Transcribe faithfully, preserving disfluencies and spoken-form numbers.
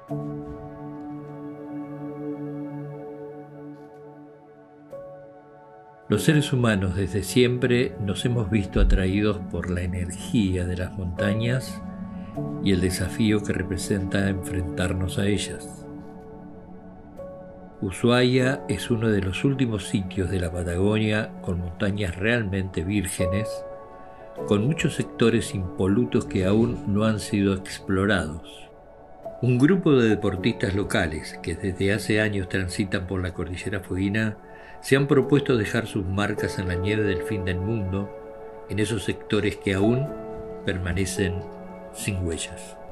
Los seres humanos desde siempre nos hemos visto atraídos por la energía de las montañas y el desafío que representa enfrentarnos a ellas. Ushuaia es uno de los últimos sitios de la Patagonia con montañas realmente vírgenes, con muchos sectores impolutos que aún no han sido explorados. Un grupo de deportistas locales que desde hace años transitan por la cordillera fueguina se han propuesto dejar sus marcas en la nieve del fin del mundo, en esos sectores que aún permanecen sin huellas.